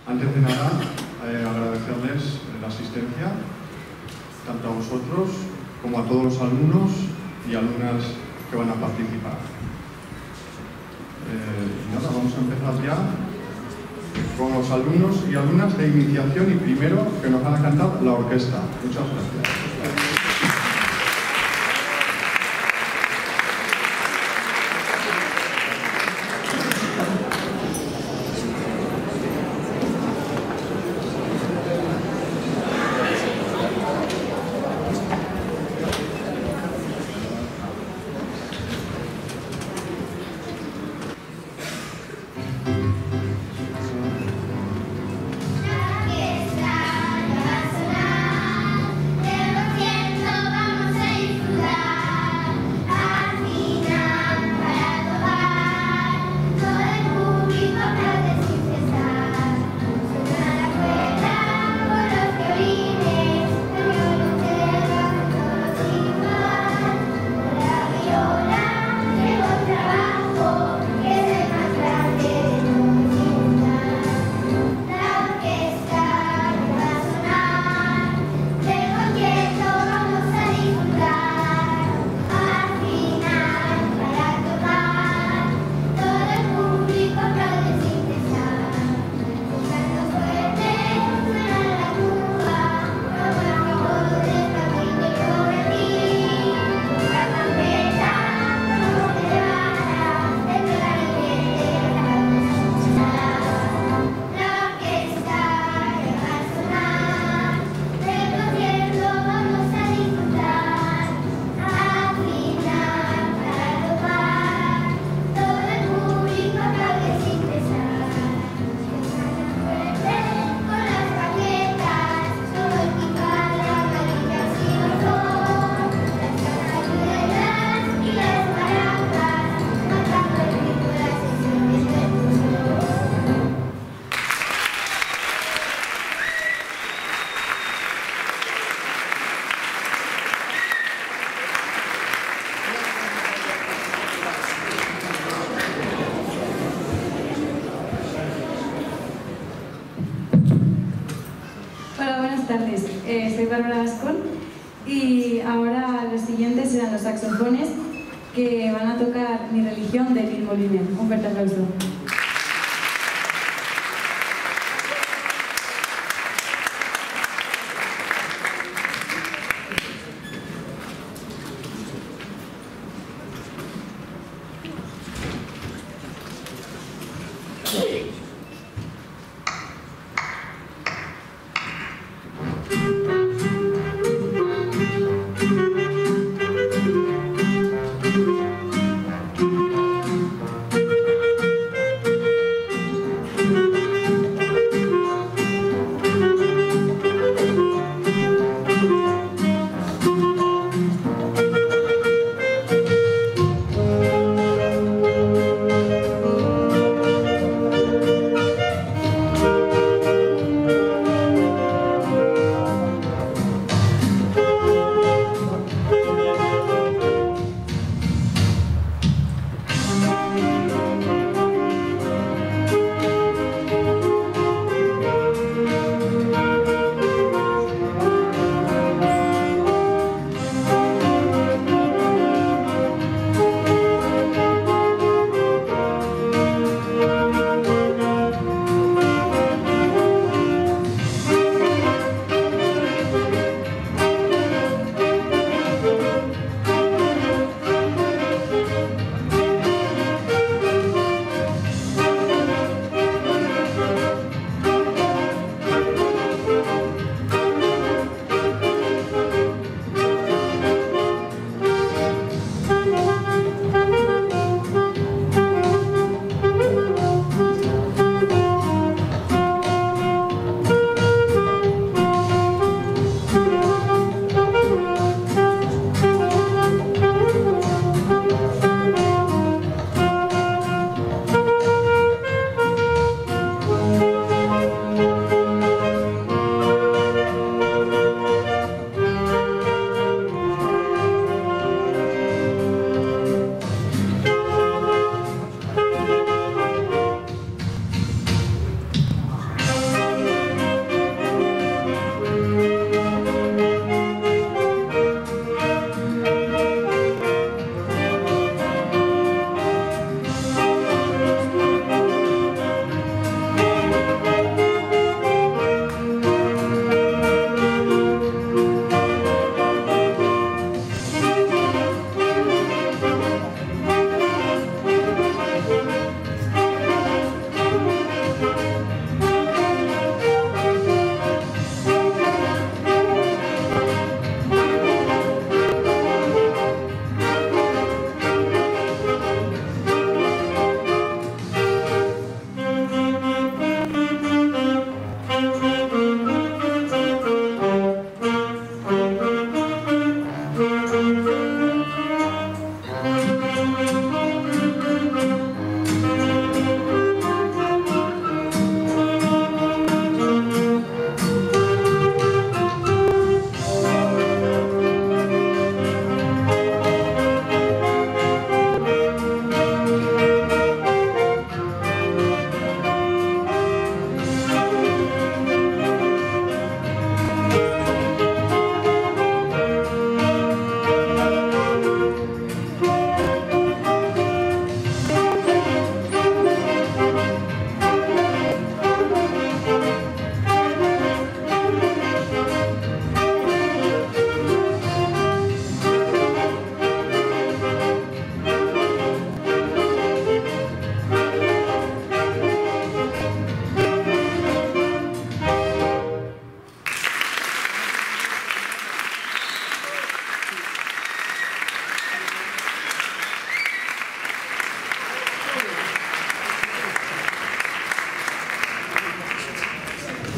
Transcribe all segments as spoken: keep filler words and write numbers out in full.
Antes de nada, eh, agradecerles la asistencia, tanto a vosotros como a todos los alumnos y alumnas que van a participar. Eh, y nada, vamos a empezar ya con los alumnos y alumnas de iniciación y primero que nos van a cantar la orquesta. Muchas gracias. Eh, soy Bárbara Gascón y ahora los siguientes serán los saxofones que van a tocar Mi religión de Lil Moliner. Un fuerte aplauso. Thank you.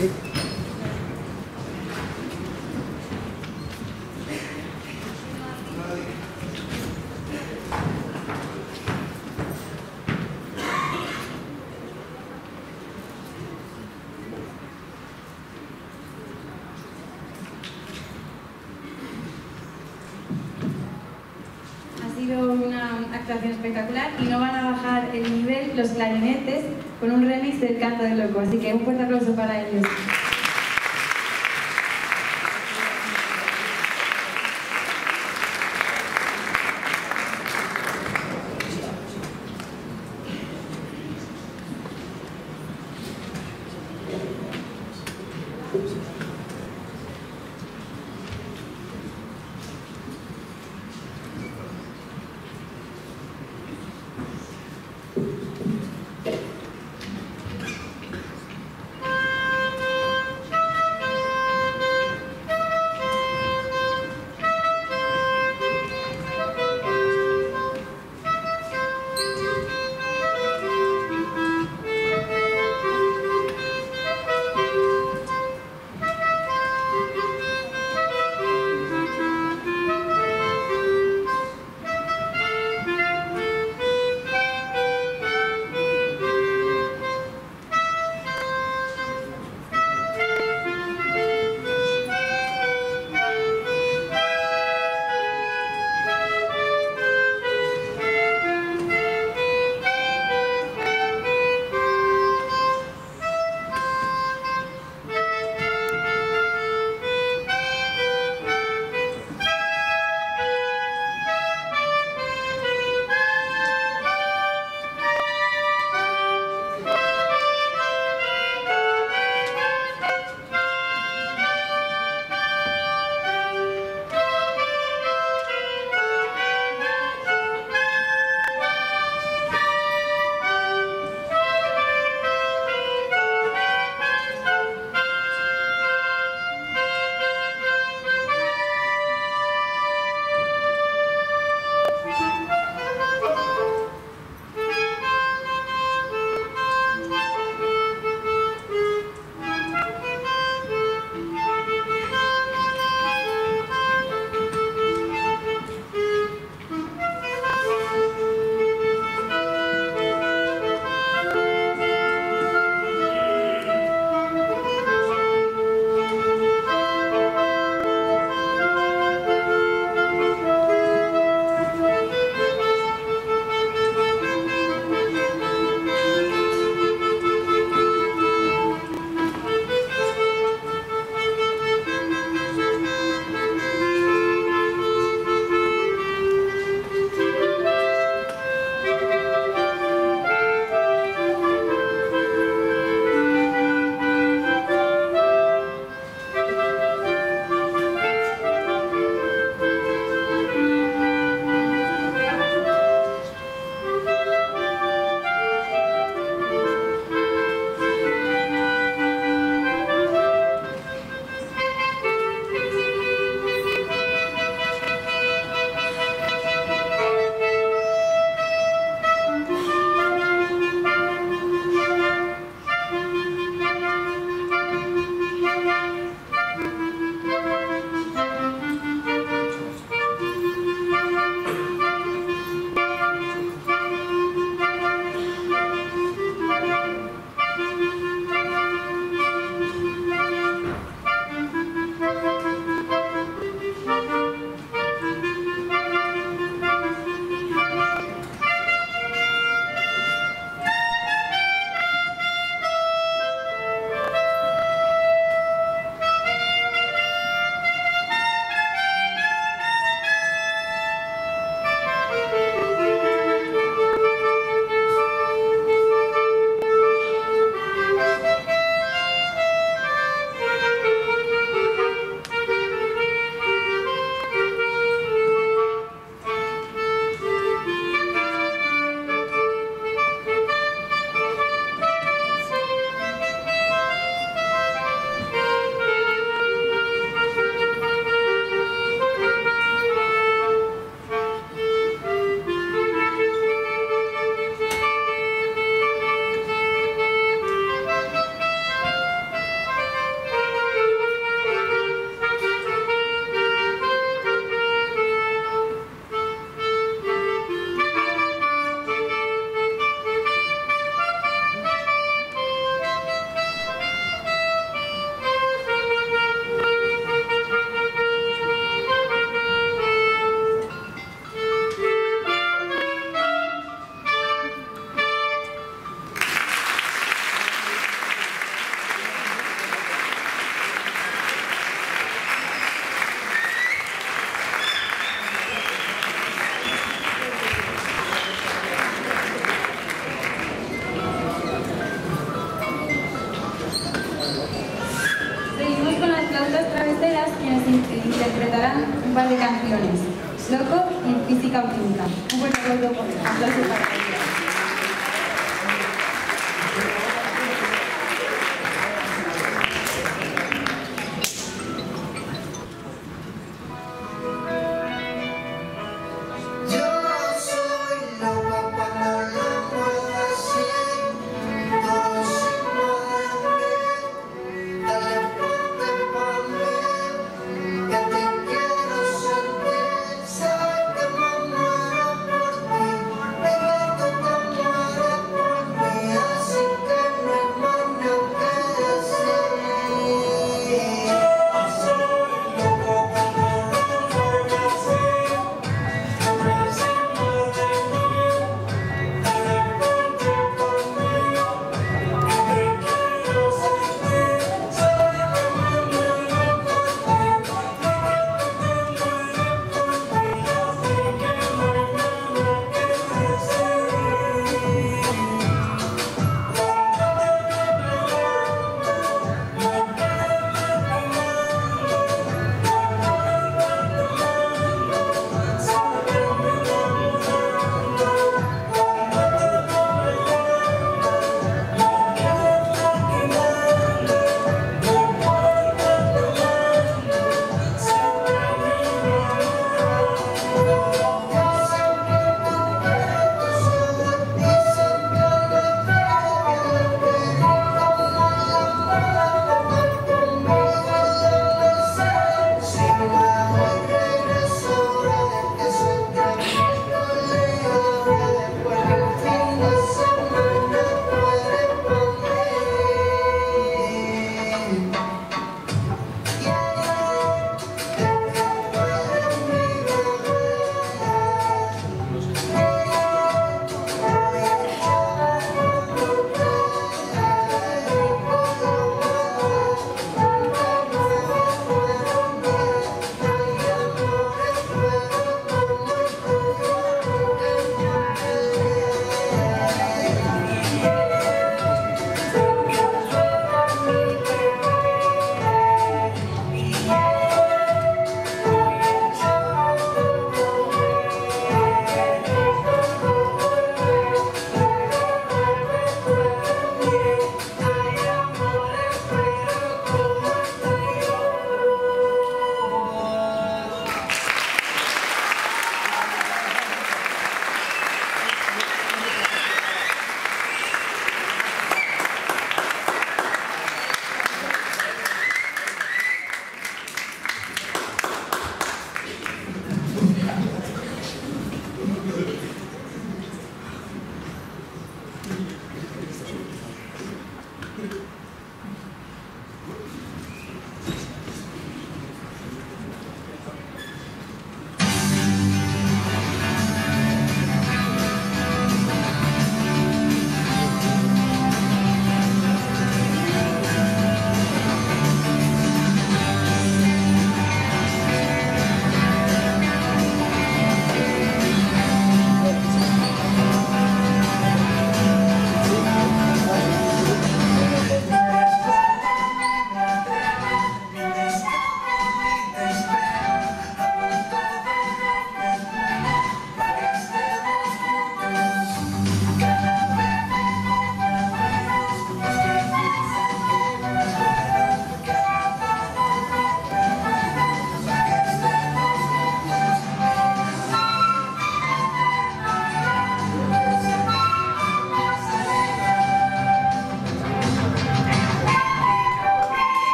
Una actuación espectacular y no van a bajar el nivel los clarinetes con un remix del Canto del Loco, así que un fuerte aplauso para ellos. Seguimos con las flautas traveseras, quienes in- interpretarán un par de canciones, Loco y Física o Química. Un fuerte aplauso por aplauso para ellos. Sé que me muero por ti, viviendo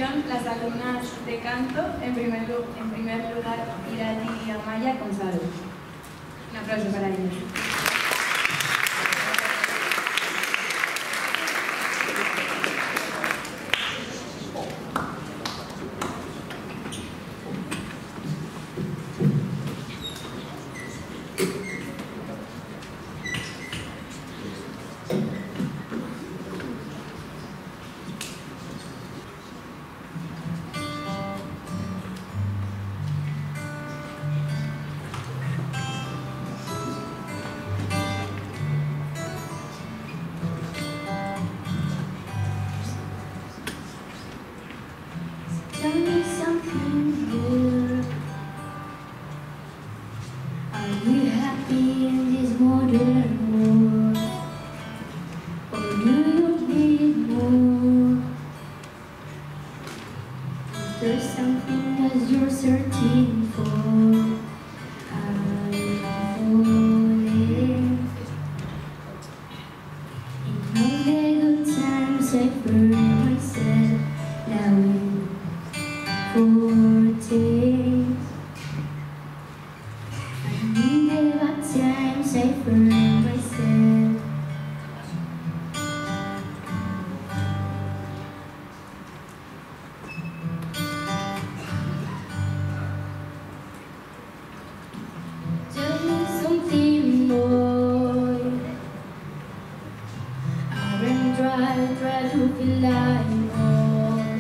continuación, las alumnas de canto, en primer, en primer lugar, Irati y Amaya Gonzalo. Un aplauso para ellas. Tell me something good. Are you happy in this modern world? Or do you need more? Is there something that you're searching for? I'm falling. In all the good times I burned myself. Now in fourteen, and in the bad times I burned myself. Tell me something, boy. I ran dry, try to feel like more.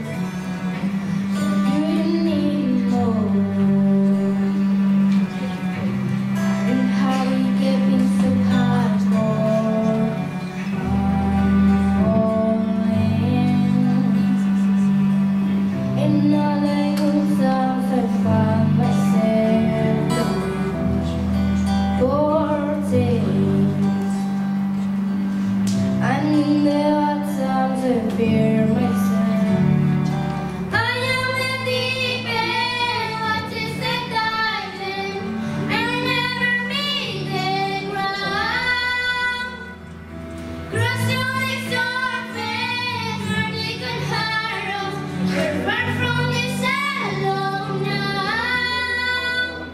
Fear myself. I am in deep end, what is the diamond? I never meet the ground. Crossing the surface, vertical arrows. We're far from the shallow now.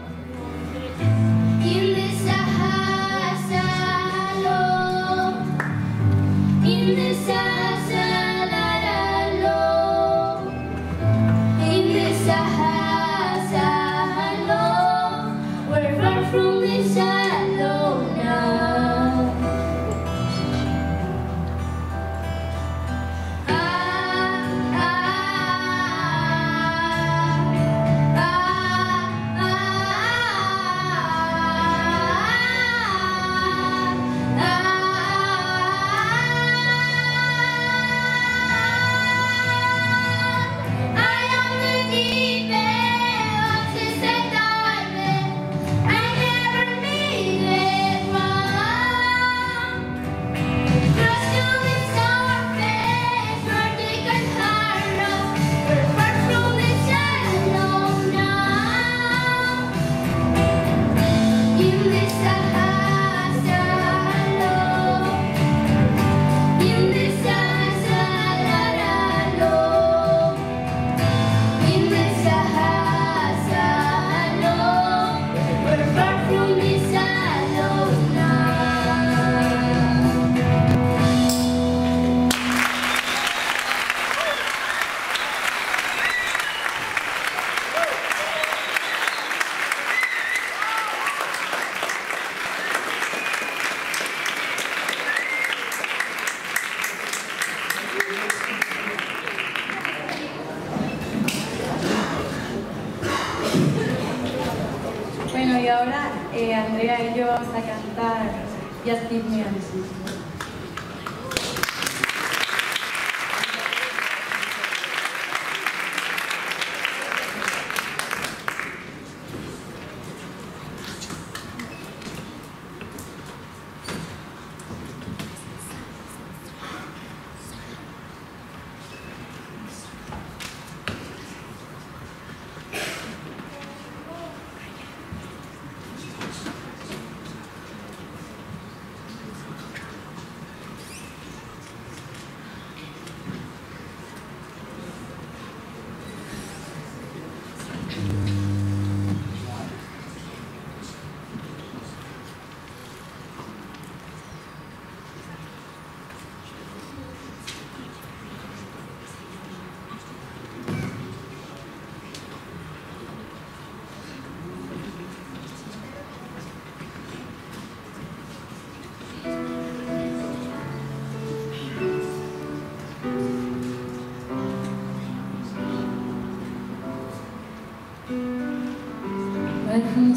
In the Sahara, in the Sahara. From the shallow now. Ah, ah, ah, ah, ah, I am the deep end, what is the diamond? Bueno, y ahora eh, Andrea y yo vamos a cantar Just Give Me a Reason.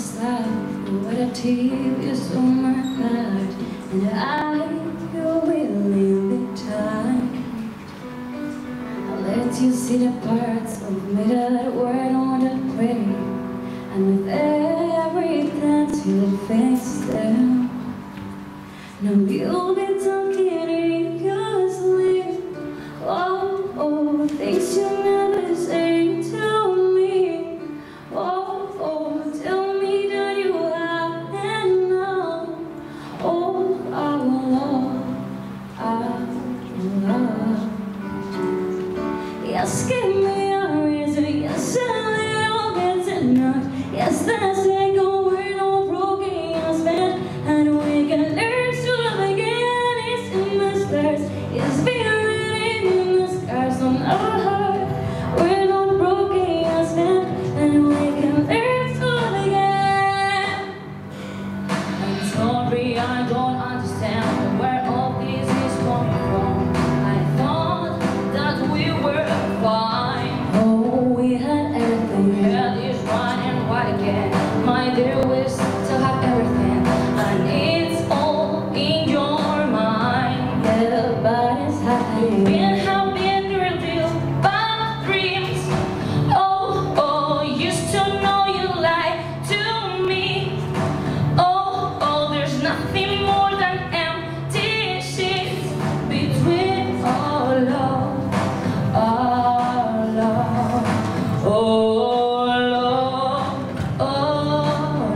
side, what a tears on my heart, and I, your willing time. I'll let you see the parts of me that weren't on the way, and with every glance you'll face them. Now you'll be talking in your sleep. Oh, oh, things you never say to me. Oh, oh, tell me that you haven't known. Oh, I will love, I will love. Yes, give me a reason. Yes, a little bit's enough. Yes, that's it. Go, we're no broken husband, and we can learn to love again. It's in the stars. It's been written in the scars on our heart. We're not broken husband, and we can learn to love again. I'm sorry, I don't understand where all this is coming from. I thought that we were fine. Oh, we had everything. We had this one and white again. My dear, we still have everything, and it's all in your mind. Yeah, but it's happening. Been having real deal bad dreams. Oh, oh, used to know you lied to me. Oh, oh, there's nothing more than empty sheets between our love, our love. Oh, love, oh,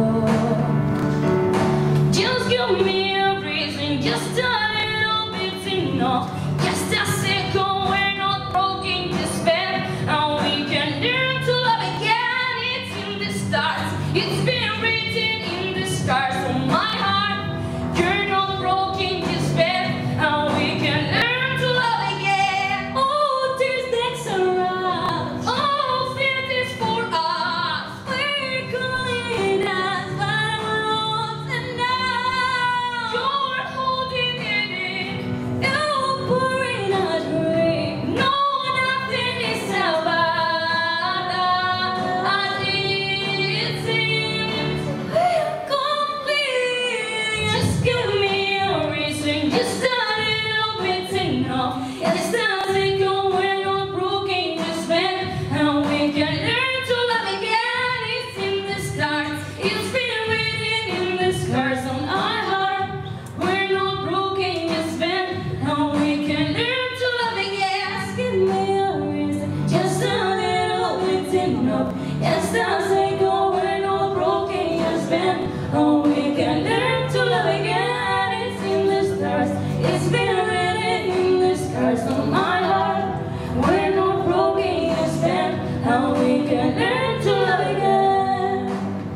love. Just give me a reason, just a little bit's enough. Just a second, we're not broken, just bad, and we can learn to love again. It's in the stars, it's been written in the scars on my heart. You're not broken, just bad, and we can learn to love again. Oh, there's next around. Oh, fear this for us. We're calling us, but we're lost and now. You're holding it in. You're pouring a drink. No, nothing is about as it seems. We're complete. Just give me a reason. Just a little bit's enough. Yes, that's it. Go, we're not broken, just bad, and we can learn to love again. It's in the stars. It's been written in the scars on our heart. We're not broken, just bad, and we can learn to love again. Just give me a reason. Just a little bit's enough. Yes, that's it. Go, we're not broken, just bad, and we can learn to love again. It's in the stars. It's been written in the scars on my heart. We're not broken, just bad, and we can learn to love again.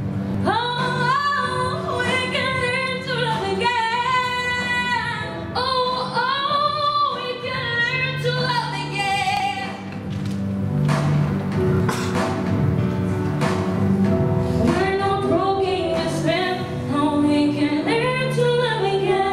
Oh, we can learn to love again. Oh, oh, we can learn to love again. We're not broken, just bad, and we can learn to love again.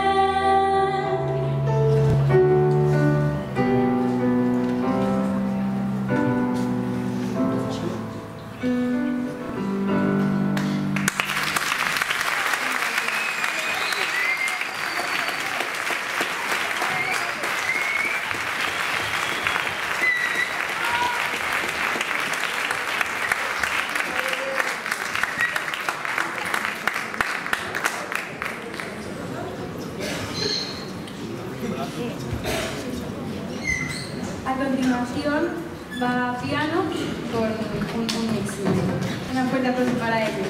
A continuación va piano con un, un éxito. Una fuerte aplauso para ellos.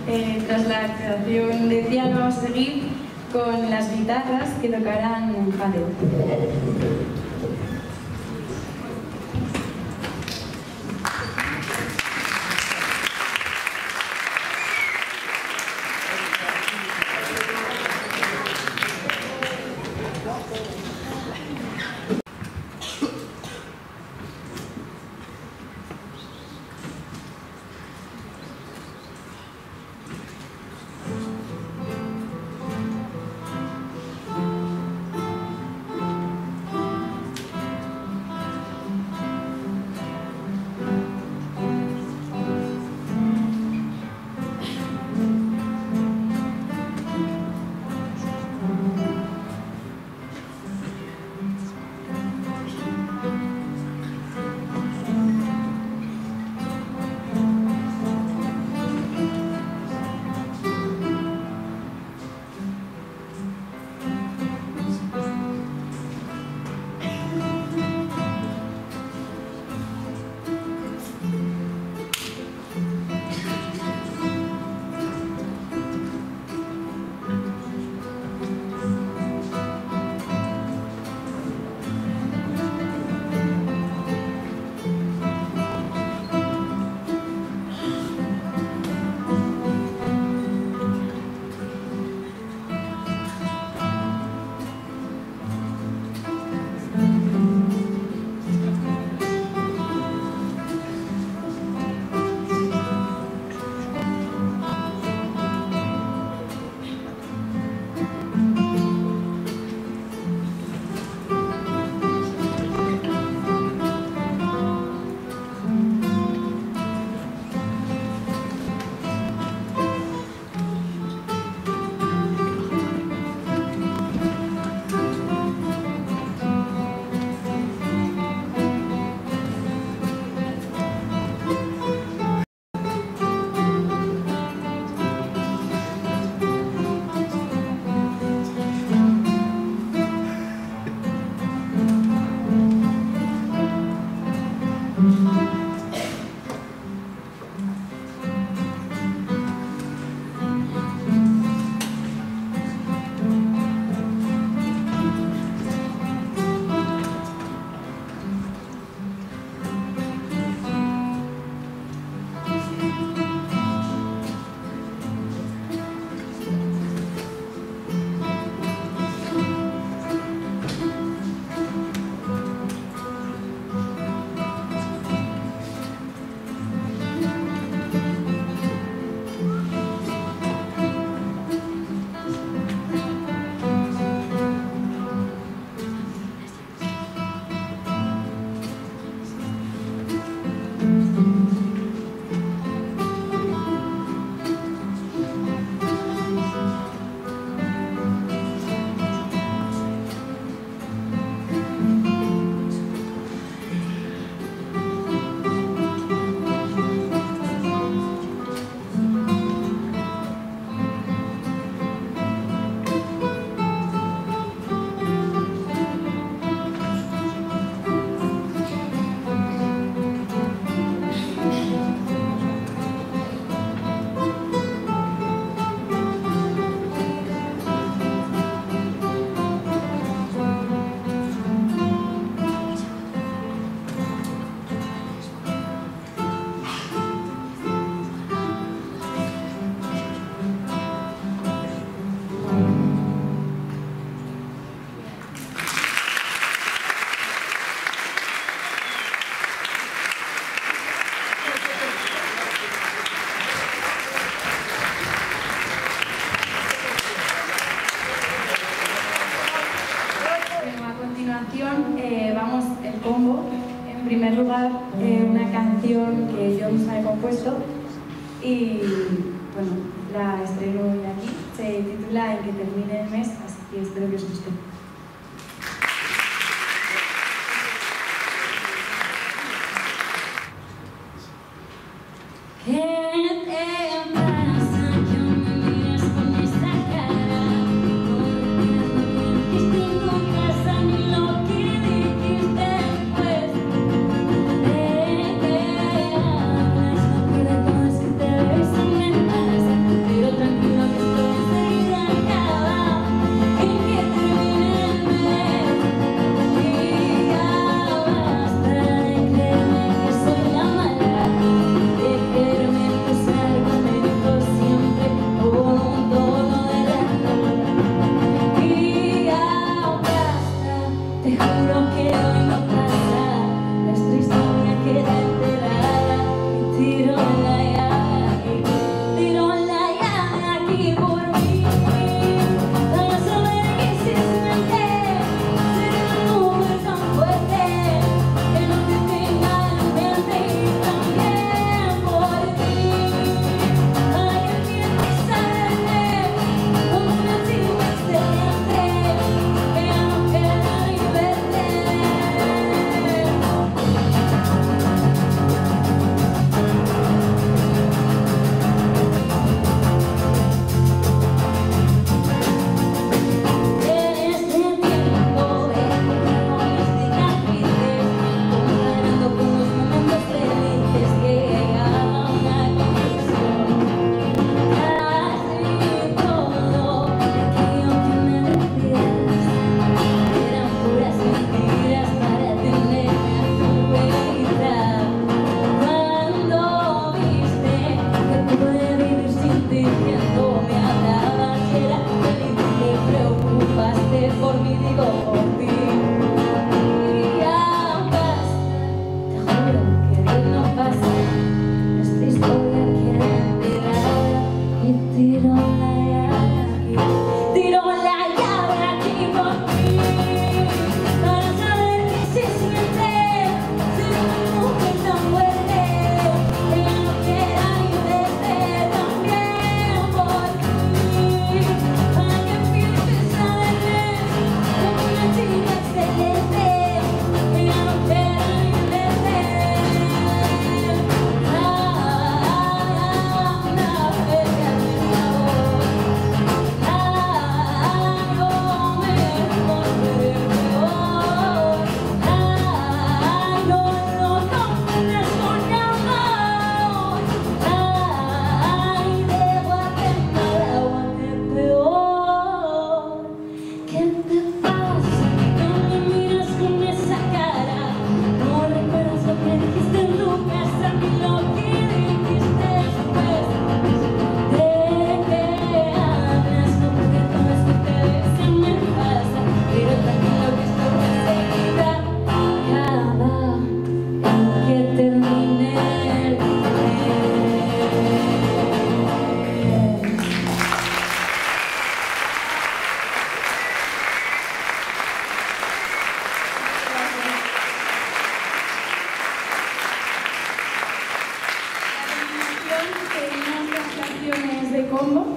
Eh, tras la creación de piano vamos a seguir con las guitarras que tocarán en fadeo. Eh, vamos el combo. En primer lugar, eh, una canción que yo misma he compuesto y bueno, la estreno hoy aquí. Se titula El que termine el mes, así que espero que os guste. Thank you. combo.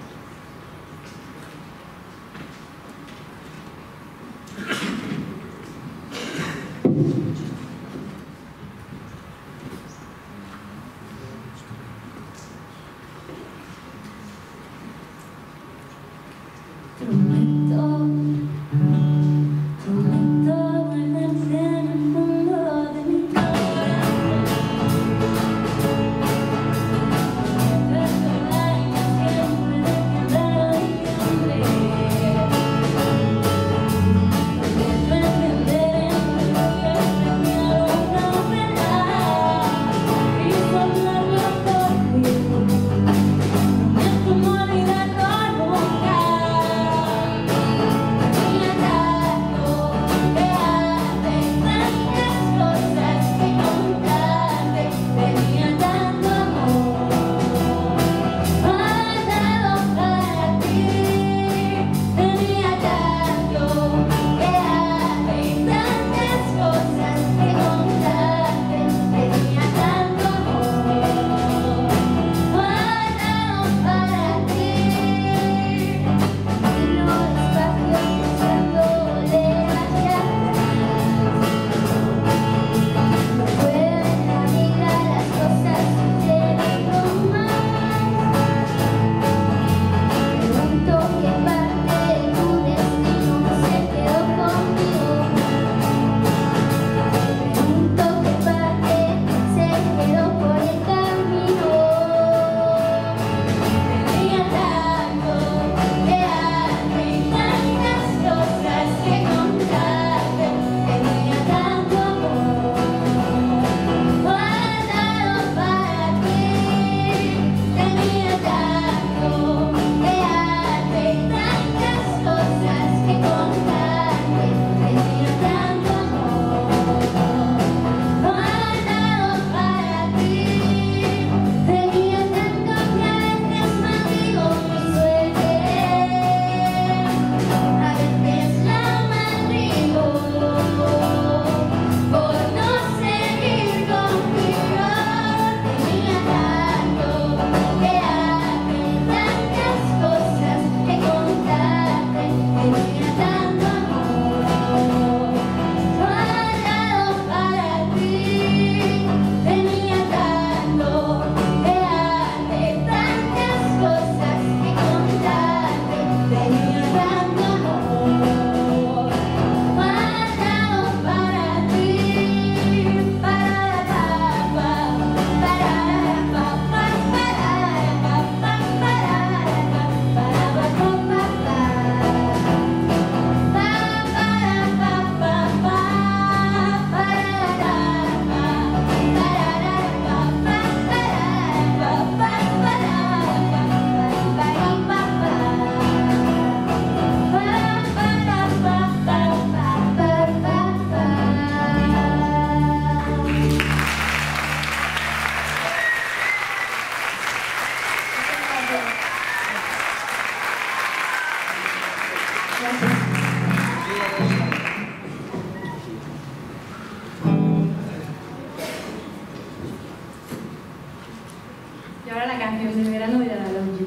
Y ahora la canción del verano de la Love You.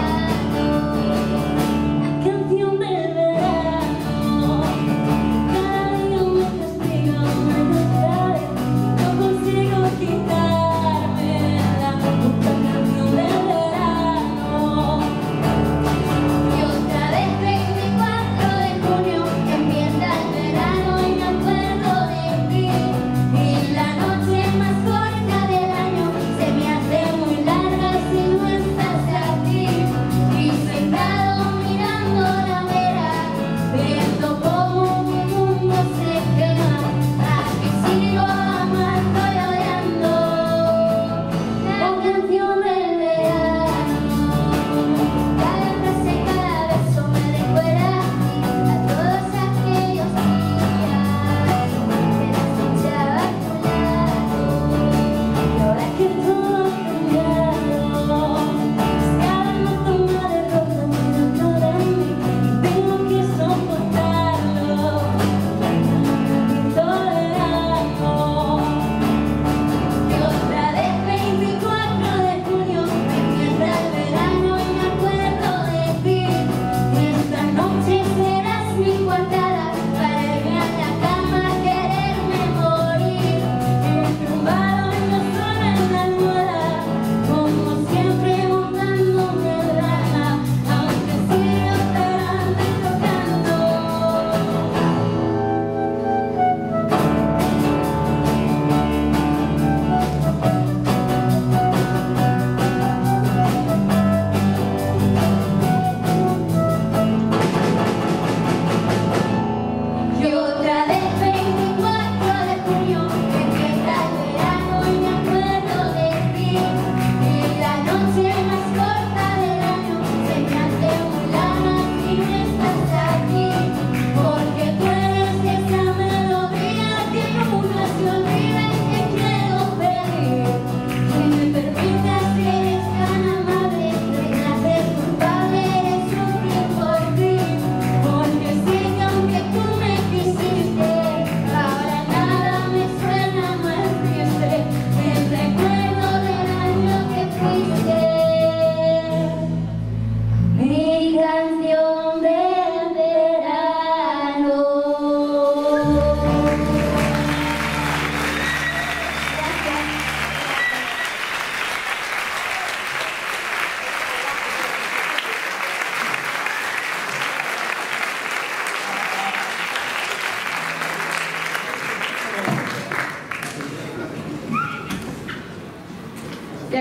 Canción del verano.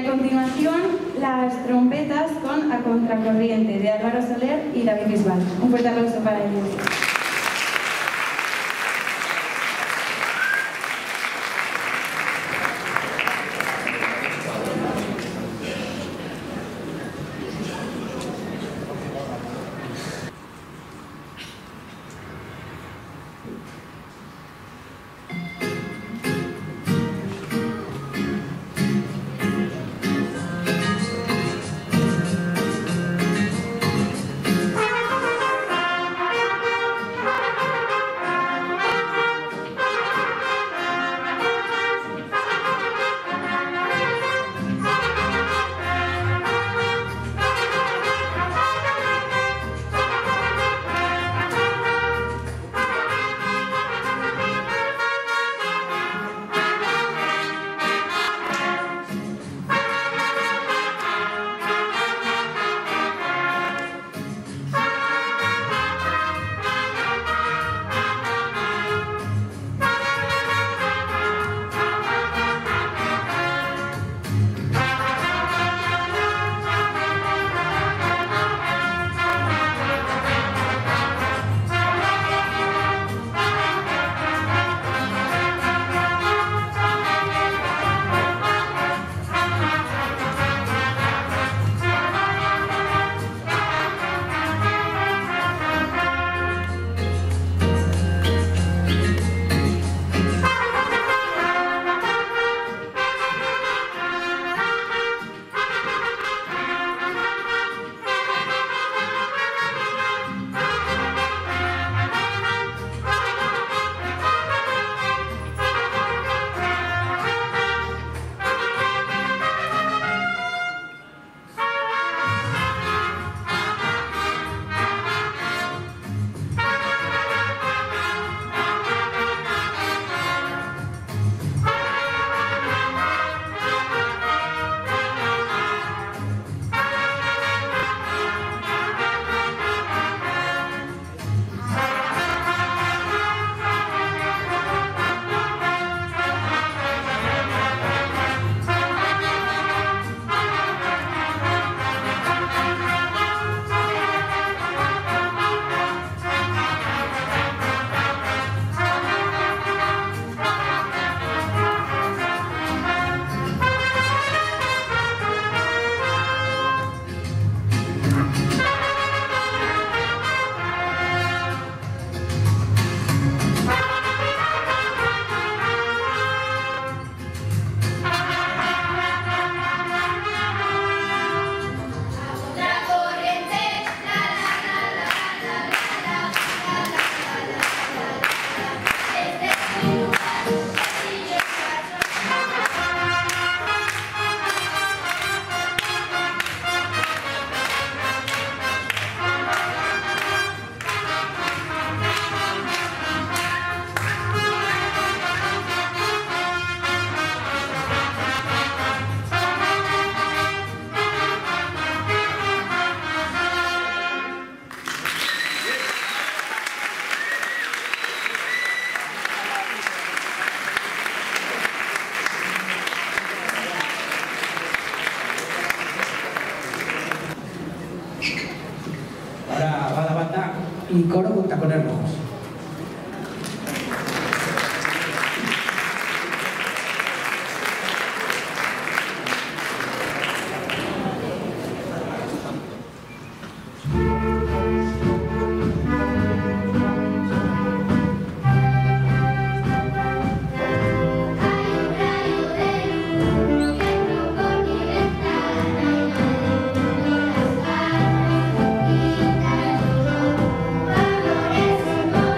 a continuación, las trompetas con A Contracorriente, de Álvaro Soler y David Bisbal. Un fuerte aplauso para ellos. y coro con tacones rojos. Amores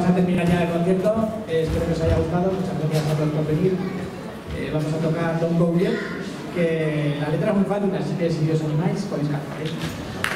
vamos a terminar ya el concierto. Eh, espero que os haya gustado. Muchas gracias a todos por venir. Eh, vamos a tocar Don't Go Yet, que la letra es muy fácil, así que si os animáis podéis cantar, ¿eh?